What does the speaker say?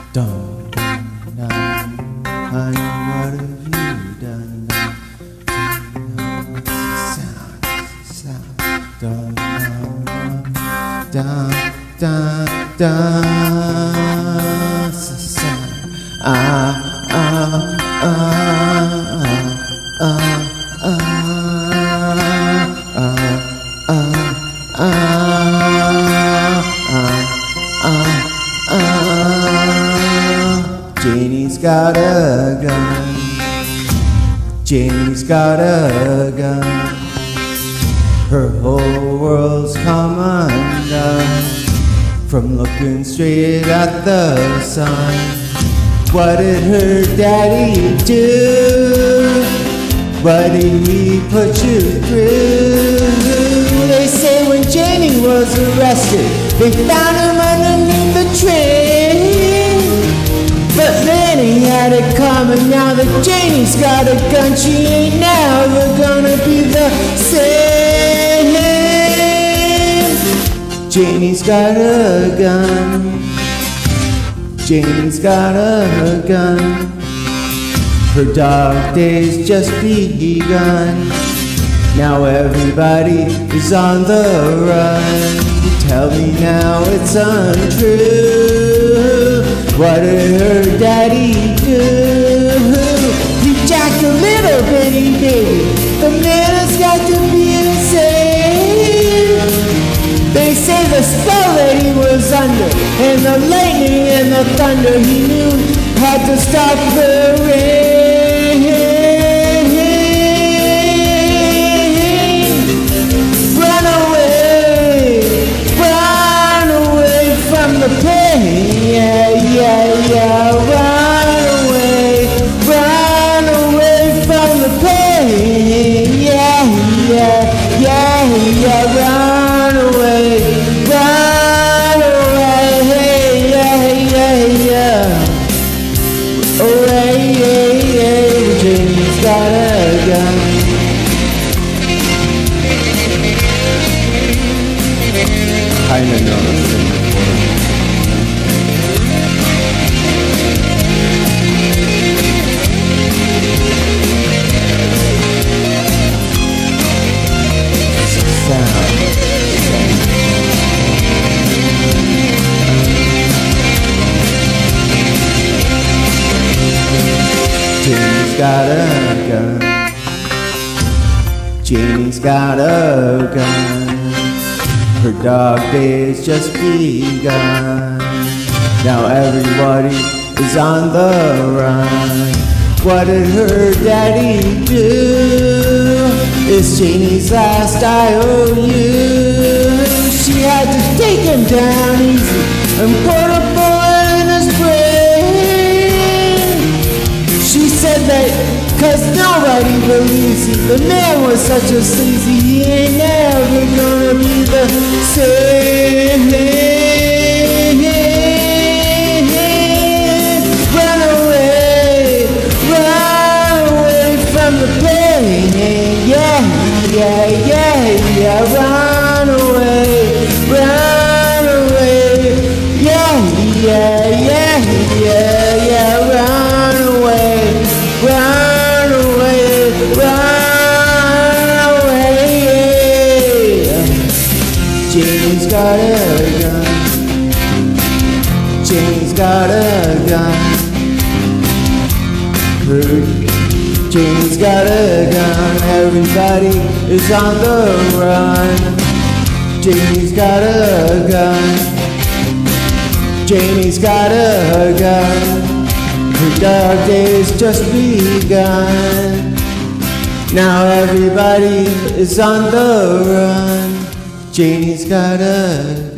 Dun, dun, dun. Honey, what have you done? Sound. Dun, dun, dun, dun. Sound. Janie's got a gun. Janie's got a gun. Her whole world's come undone from looking straight at the sun. What did her daddy do? What did he put you through? They say when Janie was arrested, they found him underneath the train. But then he had it coming. Now that Janie's got a gun, she ain't never gonna be the same. Janie's got a gun. Janie's got a gun. Her dark days just begun. Now everybody is on the run. Tell me now it's untrue. What did her daddy do? He jacked a little bitty baby. The man has got to be insane. They say the spell that he was under, and the lightning and the thunder he knew had to stop the rain. Run away from the pain. Yeah, run away from the pain. Yeah, run away, oh, Janie's got a gun. Kinda know this thing before. Janie's got a gun. Janie's got a gun. Her dog days just begun. Now everybody is on the run. What did her daddy do? It's Janie's last IOU. She had to take him down easy and put a bullet in his brain. She said that cause nobody believes he. The man was such a sleazy, he ain't never gonna be the same. Run away from the pain. Yeah, run away, yeah, run away. Janie's got a gun. Janie's got a gun. Janie's got a gun. Everybody is on the run. Janie's got a gun. Janie's got a gun. Her dark days just begun. Now everybody is on the run. Janie's got a